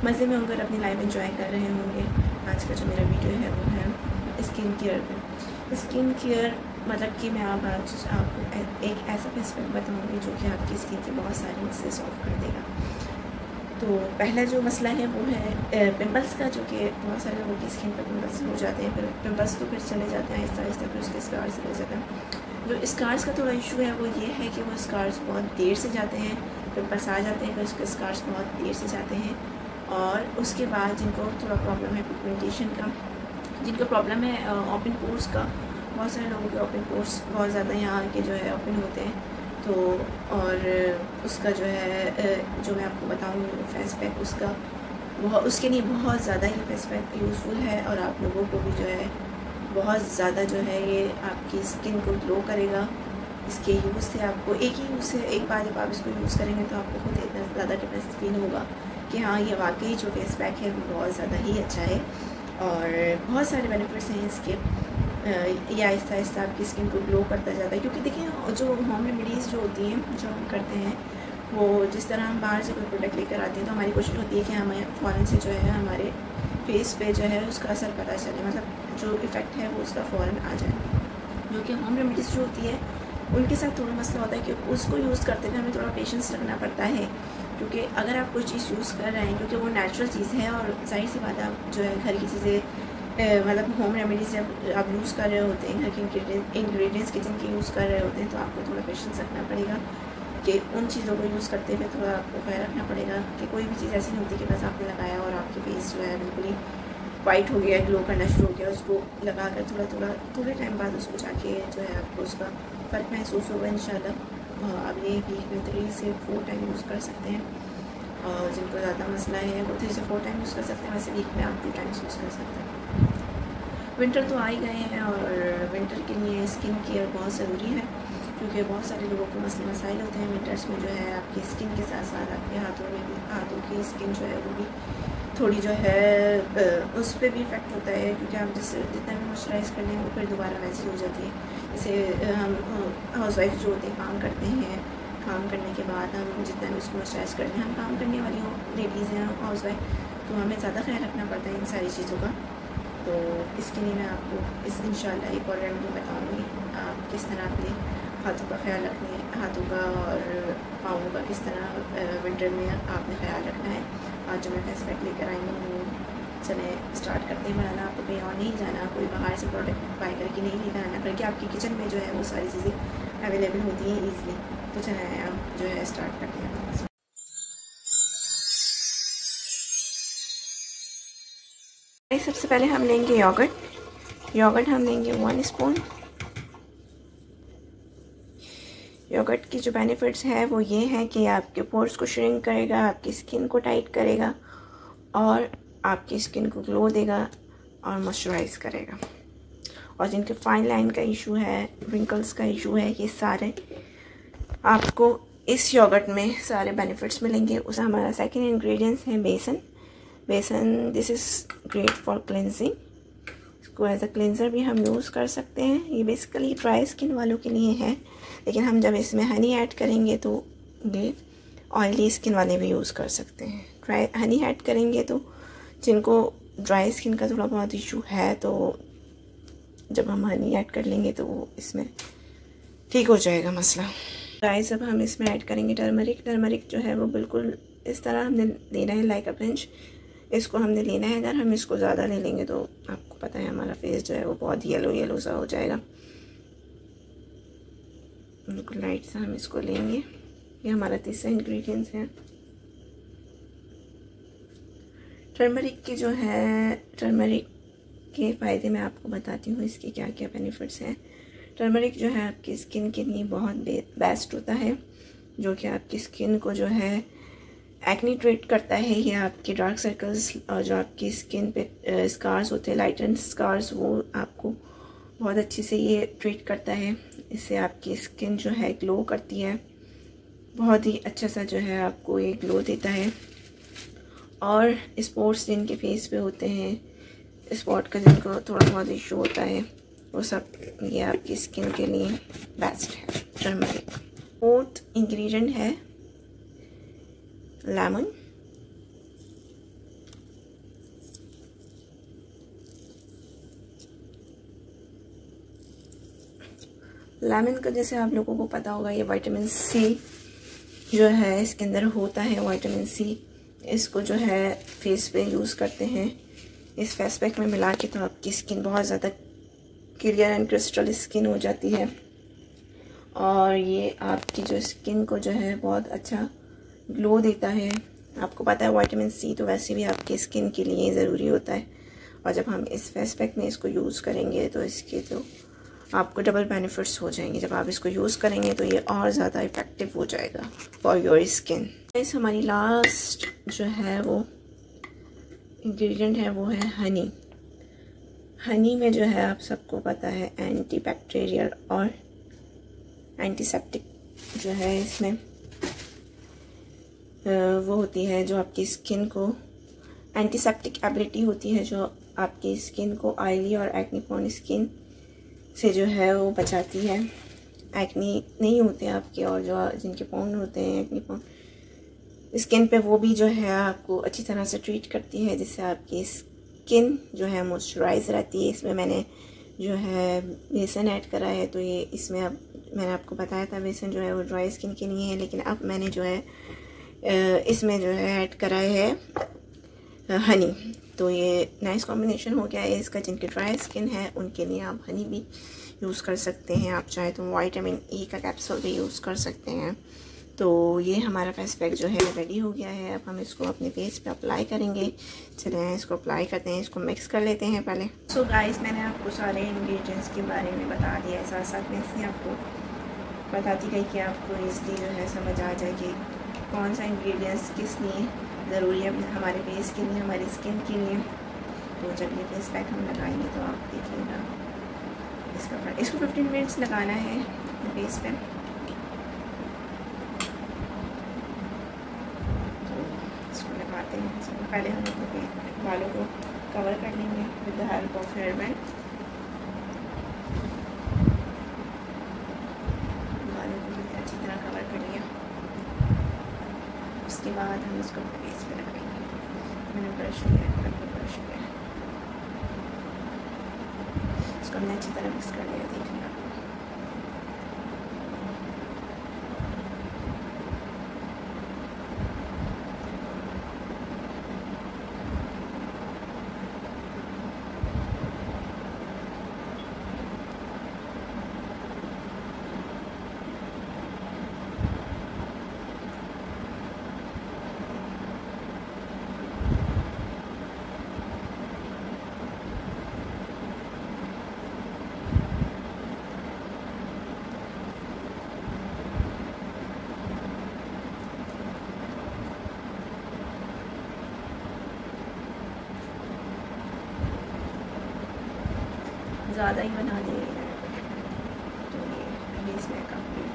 मज़े में होकर अपनी लाइफ एंजॉय कर रहे होंगे। आज का जो मेरा वीडियो है वो है स्किन केयर पे। स्किन केयर मतलब कि मैं अब आज आपको एक ऐसा फेस पैक बताऊँगी जो कि आपकी स्किन के बहुत सारे मसले सॉल्व कर देगा। तो पहला जो मसला है वो है पिंपल्स का, जो कि बहुत सारे लोगों की स्किन पर पिंपल्स हो जाते हैं, फिर पिंपल्स तो फिर चले जाते हैं आहिस्ता आहिस्ता, फिर उसके स्कार्स चले जाते हैं। जो स्कार्स का थोड़ा इशू है वो ये है कि वो स्कार्स बहुत देर से जाते हैं, पिंपल्स आ जाते हैं, फिर उसके स्कार्स बहुत देर से जाते हैं। और उसके बाद जिनको थोड़ा प्रॉब्लम है पिगमेंटेशन का, जिनको प्रॉब्लम है ओपन पोर्स का, बहुत सारे लोगों के ओपन पोर्स बहुत ज़्यादा यहाँ के जो है ओपन होते हैं। तो और उसका जो है जो मैं आपको बताऊँगी फेस पैक, उसके लिए बहुत ज़्यादा ये फेस पैक यूज़फुल है। और आप लोगों को भी जो है बहुत ज़्यादा जो है ये आपकी स्किन को ग्लो करेगा। इसके यूज़ से आपको एक ही यूज़ से एक बार जब आप इसको यूज़ करेंगे तो आपको खुद इतना ज़्यादा डिफरेंस फील होगा कि हाँ, ये वाकई जो फेस पैक है वो बहुत ज़्यादा ही अच्छा है। और बहुत सारे बेनिफिट्स हैं इसके। ये आहिस्ता आहिस्ता आपकी स्किन को ग्लो करता जाता है, क्योंकि देखिए जो होम रेमेडीज़ जो होती हैं जो हम करते हैं, वो जिस तरह हम बाहर से कोई प्रोडक्ट लेकर आते हैं तो हमारी कोशिश होती है कि हमें फ़ौरन से जो है हमारे फेस पे जो है उसका असर पता चले, मतलब जो इफ़ेक्ट है वो उसका फ़ौरन आ जाए। जो कि होम रेमेडीज़ जो होती है उनके साथ थोड़ा मसला होता है कि उसको यूज़ करते हुए हमें थोड़ा पेशेंस रखना पड़ता है, क्योंकि अगर आप कोई चीज़ यूज़ कर रहे हैं, क्योंकि वो नेचुरल चीज़ है और जाहिर सी बात है आप जो है घर की चीज़ें मतलब होम रेमेडीज़ जब आप यूज़ कर रहे होते हैं, घर के इंग्रेडिएंट्स किचन के यूज़ कर रहे होते हैं, तो आपको थोड़ा पेशेंस रखना पड़ेगा कि उन चीज़ों को यूज़ करते हुए थोड़ा आपको ख्याल रखना पड़ेगा कि कोई भी चीज़ ऐसी नहीं होती कि बस आपने लगाया और आपके फेस जो है बिल्कुल ही वाइट हो गया, ग्लो करना शुरू हो गया। उसको लगा कर थोड़े टाइम बाद उसको जाके जो है आपको उसका फ़र्क महसूस होगा इंशाल्लाह। आप ये वीक में 3 से 4 टाइम यूज़ कर सकते हैं, और जिनको ज़्यादा मसला है वो 3 से 4 टाइम यूज़ कर सकते हैं। वैसे वीक में आप 2 टाइम्स यूज़ कर सकते हैं। विंटर तो आ ही गए हैं और विंटर के लिए स्किन केयर बहुत ज़रूरी है, क्योंकि बहुत सारे लोगों को मसले मसाइल होते हैं विंटर्स में। जो है आपकी स्किन के साथ साथ आपके हाथों में भी, हाथों की स्किन जो है वो भी थोड़ी जो है उस पर भी इफ़ेक्ट होता है, क्योंकि आप जितना भी मॉइस्चराइज़ कर लें वो फिर दोबारा वैसी हो जाती है। जैसे हम हाउस वाइफ जो होते हैं काम करते हैं, काम करने के बाद हम जितना भी उसको मॉइस्चराइज़ कर लें, हम काम करने वाली लेडीज़ हैं हाउस वाइफ, तो हमें ज़्यादा ख्याल रखना पड़ता है इन सारी चीज़ों का। तो इसके लिए मैं आपको इंशाल्लाह एक और रेमेडी बताऊँगी आप किस तरह अपने हाथों का ख्याल रखने, हाथों का और पाँवों का किस तरह विंटर में आपने ख्याल रखना है। आज जो मैं फेस पैक लेकर आई हूँ वो चले स्टार्ट करते हैं बनाना। आपको कहीं और नहीं जाना, कोई बाहर से प्रोडक्ट बाई करके नहीं लेकर आना, बल्कि आपकी किचन में जो है वो सारी चीज़ें अवेलेबल होती हैं ईज़िली। तो चले आप जो है स्टार्ट करते हैं। सबसे पहले हम लेंगे योगर्ट हम लेंगे 1 स्पून। योगर्ट की जो बेनिफिट्स हैं वो ये हैं कि आपके पोर्स को श्रिंक करेगा, आपकी स्किन को टाइट करेगा और आपकी स्किन को ग्लो देगा और मॉइस्चराइज करेगा। और जिनके फाइन लाइन का इशू है, रिंकल्स का इशू है, ये सारे आपको इस योगर्ट में सारे बेनिफिट्स मिलेंगे। उस हमारा सेकेंड इंग्रेडिएंट्स है बेसन। This is great for cleansing. इसको एज अ क्लिनज़र भी हम यूज़ कर सकते हैं। ये बेसिकली ड्राई स्किन वालों के लिए है, लेकिन हम जब इसमें हनी ऐड करेंगे तो ये ऑयली स्किन वाले भी यूज़ कर सकते हैं। हनी ऐड करेंगे तो जिनको ड्राई स्किन का थोड़ा बहुत इशू है, तो जब हम हनी ऐड कर लेंगे तो वो इसमें ठीक हो जाएगा मसला। गाइस अब हम इसमें ऐड करेंगे टर्मरिक जो है वो बिल्कुल इस तरह हमने लेना है, लाइक अ पिंच इसको हमने लेना है। अगर हम इसको ज़्यादा ले लेंगे तो आपको पता है हमारा फेस जो है वो बहुत येलो सा हो जाएगा। बिल्कुल लाइट सा हम इसको लेंगे। ये हमारा तीसरा इंग्रेडिएंट्स है टर्मरिक की। जो है टर्मरिक के फ़ायदे मैं आपको बताती हूँ, इसके क्या क्या बेनिफिट्स हैं। टर्मरिक जो है आपकी स्किन के लिए बहुत बेस्ट होता है, जो कि आपकी स्किन को जो है एक्नी ट्रीट करता है। ये आपके डार्क सर्कल्स और जो आपकी स्किन पे स्कार्स होते हैं, लाइटन स्कार्स, वो आपको बहुत अच्छे से ये ट्रीट करता है। इससे आपकी स्किन जो है ग्लो करती है, बहुत ही अच्छा सा जो है आपको ये ग्लो देता है। और स्पॉट्स जिनके फेस पे होते हैं, स्पॉट का जिनको थोड़ा बहुत इशू होता है, वो सब ये आपकी स्किन के लिए बेस्ट है टर्मरिक। फोर्थ इंग्रेडिएंट है लेमन। लेमन का जैसे आप लोगों को पता होगा, ये विटामिन सी जो है इसके अंदर होता है, विटामिन सी। इसको जो है फेस पे यूज़ करते हैं, इस फेस पैक में मिला के, तो आपकी स्किन बहुत ज़्यादा क्लियर एंड क्रिस्टल स्किन हो जाती है। और ये आपकी जो स्किन को जो है बहुत अच्छा ग्लो देता है। आपको पता है विटामिन सी तो वैसे भी आपकी स्किन के लिए ज़रूरी होता है, और जब हम इस फेस पैक में इसको यूज़ करेंगे तो इसके तो आपको डबल बेनिफिट्स हो जाएंगे। जब आप इसको यूज़ करेंगे तो ये और ज़्यादा इफ़ेक्टिव हो जाएगा फॉर योर स्किन। इस हमारी लास्ट जो है वो इंग्रेडिएंट है वो है हनी। हनी में जो है आप सबको पता है एंटी बैक्टीरियल और एंटीसेप्टिक जो है इसमें वो होती है जो आपकी स्किन को, एंटीसेप्टिक एबिलिटी होती है जो आपकी स्किन को ऑयली और एक्नी प्रोन स्किन से जो है वो बचाती है। एक्नी नहीं होते आपके, और जो जिनके प्रोन होते हैं एक्नी प्रोन स्किन पे, वो भी जो है आपको अच्छी तरह से ट्रीट करती है, जिससे आपकी स्किन जो है मॉइस्चराइज रहती है। इसमें मैंने जो है बेसन ऐड करा है, तो ये इसमें अब मैंने आपको बताया था बेसन जो है वो ड्राई स्किन के लिए है, लेकिन अब मैंने जो है इसमें जो है ऐड करा है हनी। तो ये नाइस कॉम्बिनेशन हो गया है इसका। जिनके ड्राई स्किन है उनके लिए आप हनी भी यूज़ कर सकते हैं, आप चाहे तो विटामिन ई का कैप्सूल भी यूज़ कर सकते हैं। तो ये हमारा फेस पैक जो है रेडी हो गया है। अब हम इसको अपने फेस पे अप्लाई करेंगे। चलें इसको अप्लाई करते हैं, इसको मिक्स कर लेते हैं पहले। सो गाइस, मैंने आपको सारे इंग्रेडिएंट्स के बारे में बता दिया है, साथ साथ में इसलिए आपको बताती गई कि आपको ईज़िली जो है समझ आ जाए कि कौन सा इंग्रेडिएंट्स किस लिए ज़रूरी है हमारे फेस के लिए, हमारी स्किन के लिए। तो जब ये फेस पैक हम लगाएंगे तो आप देखिएगा इसको 15 मिनट्स लगाना है फेस पे। तो इसको लगाते हैं। इसको पहले हम अपने बालों को कवर कर लेंगे with the help of hair band. बालों को हमने अच्छी तरह कवर कर लिया। उसके बाद हम इसको फेस पे लगाएंगे। मैंने ब्रश लिया है, ब्रश लिया, इसको हमने अच्छी तरह मिक्स कर लिया। देखिए आप ज़्यादा ही बना दिए हैं, तो ये इसमें काफ़ी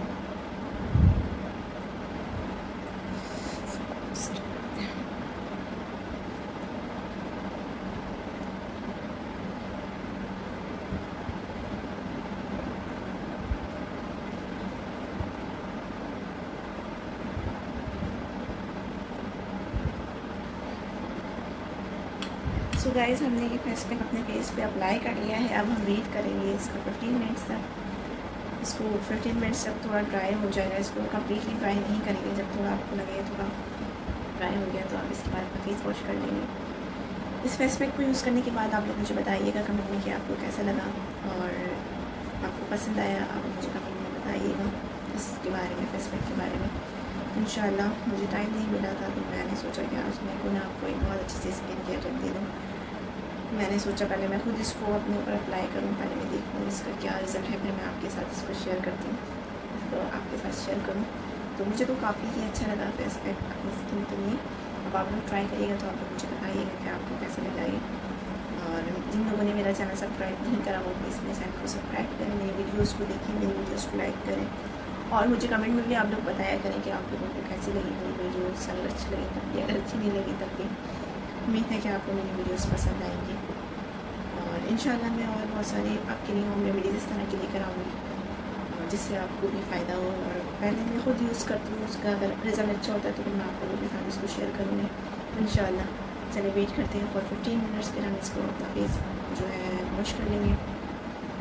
सो गाइस, हमने ये फेस पैक अपने फेस पे अप्लाई कर लिया है। अब हम वेट करेंगे इसको 15 मिनट्स तक। इसको 15 मिनट्स तक थोड़ा ड्राई हो जाएगा। इसको कम्प्लीटली ड्राई नहीं करेंगे। जब थोड़ा आपको लगे थोड़ा ड्राई हो गया तो आप इसके बाद फेस वॉश कर लेंगे। इस फेस पैक को यूज़ करने के बाद आप लोग मुझे बताइएगा कमेंट में कि आपको कैसा लगा, और आपको पसंद आया आप मुझे कमेंट में बताइएगा इसके बारे में, फेस पैक के बारे में। इंशाल्लाह मुझे टाइम नहीं मिला था तो मैंने सोचा कि आज मैं को ना आपको एक बहुत अच्छी सी स्किन केयर टिप दे दूँ। मैंने सोचा पहले मैं खुद इसको अपने ऊपर अप्लाई करूँ, पहले मैं देखूँ इसका क्या रिज़ल्ट है, फिर मैं आपके साथ इसको शेयर करती हूँ, तो आपके साथ शेयर करूँ। तो मुझे तो काफ़ी ही अच्छा लगा फेस पैक अपनी स्किन के लिए। अब आप लोग ट्राई करिएगा तो आप लोग मुझे बताइएगा कि आपको कैसे लगा ये। और जिन लोगों ने मेरा चैनल सब्सक्राइब नहीं करा वो प्लीज़ मेरे चैनल को सब्सक्राइब करें, मेरी वीडियोज़ को देखें, मेरी वीडियोज़ को लाइक करें, और मुझे कमेंट में भी आप लोग बताया करें कि आप लोगों को कैसी लगी मेरी वीडियोज़। अगर अच्छी लगी तब भी, अगर अच्छी नहीं लगी तब भी उम्मीद है कि आपको मेरी वीडियोज़ पसंद आएंगी। और इंशाल्लाह मैं और बहुत सारी आपके लिए होम रेमेडीज़ इस तरह की लेकर आऊँगी जिससे आपको भी फ़ायदा हो। और पहले मैं खुद यूज़ करती हूँ, उसका अगर रिज़ल्ट अच्छा होता है तो मैं आप लोगों के साथ इसको शेयर करूँगी इंशाल्लाह। चलिए वेट करते हैं फॉर 15 मिनट्स, फिर हम इसको अपना फेस जो है वॉश कर लेंगे।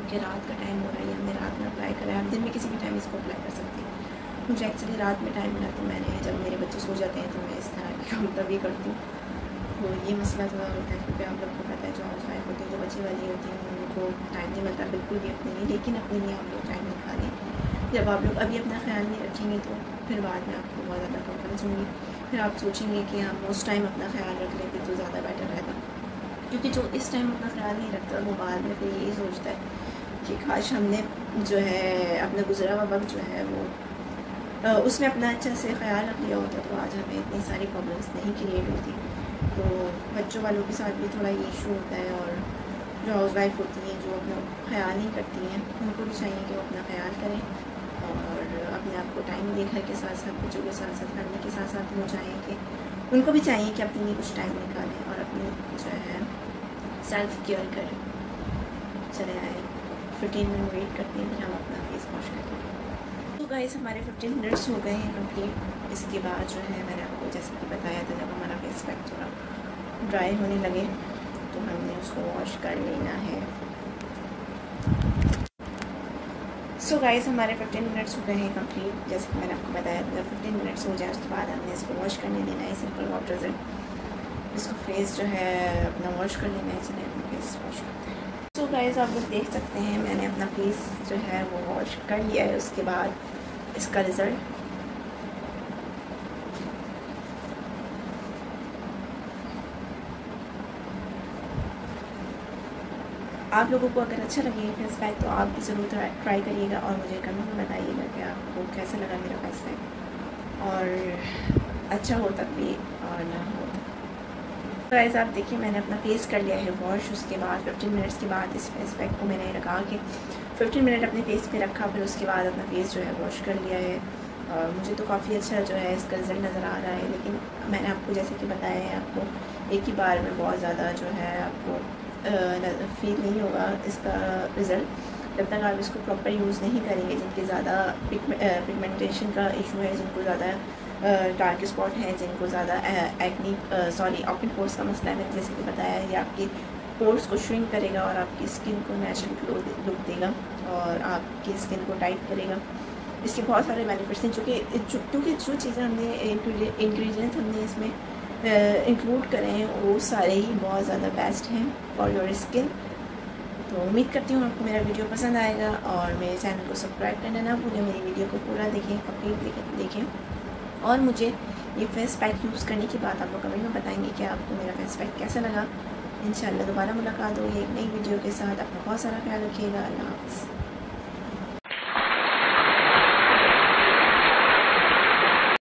क्योंकि रात का टाइम हो रहा है, हमने रात में अप्लाई करा है। आप दिन में किसी भी टाइम इसको अप्लाई कर सकते हैं। मुझे एक्चुअली रात में टाइम मिला तो मैंने, जब मेरे बच्चे सो जाते हैं तो मैं इस तरह के काम तभी करती हूँ। तो ये मसला थोड़ा होता है क्योंकि आप लोग को पता है जो हाउस वाइफ होती है, जो बच्चे वाली होती हैं, उनको टाइम नहीं मिलता बिल्कुल भी अपने लिए। लेकिन अपने लिए आप लोग टाइम निकालें। जब आप लोग अभी अपना ख्याल नहीं रखेंगे तो फिर बाद में आपको बहुत ज़्यादा प्रॉब्लम्स होंगी। फिर आप सोचेंगे कि हम उस टाइम अपना ख्याल रख लेते तो ज़्यादा बेटर रहता, क्योंकि जो इस टाइम अपना ख्याल नहीं रखता वो बाद में फिर यही सोचता है कि काश हमने जो है अपना गुजरा हुआ वक्त जो है वो उसमें अपना अच्छा से ख्याल रख लिया होता तो आज हमें इतनी सारी प्रॉब्लम्स नहीं क्रिएट होती। तो बच्चों वालों के साथ भी थोड़ा ये इशू होता है, और जो हाउस वाइफ होती हैं जो अपना ख्याल नहीं करती हैं उनको भी चाहिए कि वो अपना ख्याल करें और अपने आप को टाइम दें। घर के साथ साथ बच्चों के साथ साथ फैमिली के साथ साथ वो चाहें कि उनको भी चाहिए कि अपने लिए कुछ टाइम निकालें और अपनी जो है सेल्फ केयर करें। चले आए 15 मिनट वेट करते हैं फिर हम अपना फेस वॉश करेंगे। तो गाइस हमारे 15 मिनट्स हो गए हैं कंप्लीट। इसके बाद जो है मैंने आपको जैसे कि बताया था, जब हमारा फेस पैक थोड़ा ड्राई होने लगे तो हमने उसको वॉश कर लेना है। सो गाइस हमारे 15 मिनट्स हो गए हैं कंप्लीट। जैसे कि मैंने आपको बताया था, 15 मिनट्स हो जाए उसके बाद हमने इसको वॉश करने देना है सिंपल वाटर से। इसको फेस जो है अपना वॉश कर लेना है। चलिए अपना फेस वॉश करते हैं। सो गाइस आप लोग देख सकते हैं मैंने अपना फेस जो है वो वॉश कर लिया है। उसके बाद इसका रिज़ल्ट आप लोगों को अगर अच्छा लगे फेस पैक तो आप भी ज़रूर ट्राई करिएगा और मुझे कमेंट में बताइएगा कि आपको कैसा लगा मेरा फेस पैक, और अच्छा हो तक भी और ना हो। तो ऐसा आप देखिए मैंने अपना फेस कर लिया है वॉश। उसके बाद 15 मिनट्स के बाद इस फेस पैक को मैंने लगा के 15 मिनट अपने फेस पे रखा, फिर उसके बाद अपना फेस जो है वॉश कर लिया है। और मुझे तो काफ़ी अच्छा जो है इसका रिज़ल्ट नज़र आ रहा है। लेकिन मैंने आपको जैसे कि बताया है, आपको एक ही बार में बहुत ज़्यादा जो है आपको फील नहीं होगा इसका रिज़ल्ट जब तक आप इसको प्रॉपर यूज़ नहीं करेंगे। जिनके ज़्यादा पिगमेंटेशन का इशू है, जिनको ज़्यादा डार्क स्पॉट है, जिनको ज़्यादा ओपन पोर्स का मसला है, जैसे कि बताया, ये आपकी पोर्स को श्रिंक करेगा और आपकी स्किन को नेचुरल ग्लो लुक देगा और आपकी स्किन को टाइट करेगा। इसके बहुत सारे बेनिफिट्स हैं क्योंकि जो चीज़ें हमने इंग्रेडिएंट्स हमने इसमें इंक्लूड करें हैं वो सारे ही बहुत ज़्यादा बेस्ट हैं फॉर योर स्किन। तो उम्मीद करती हूँ आपको मेरा वीडियो पसंद आएगा और मेरे चैनल को सब्सक्राइब करना ना भूलें। मेरी वीडियो को पूरा देखें, कंप्लीट देखें और मुझे ये फेस पैक यूज़ करने की बात आप लोग कमेंट में बताएंगे कि आपको मेरा फेस पैक कैसा लगा। इंशाल्लाह दोबारा मुलाकात होगी एक नई वीडियो के साथ। अपना बहुत सारा ख्याल रखिएगा। अल्लाह हाफ़िज़।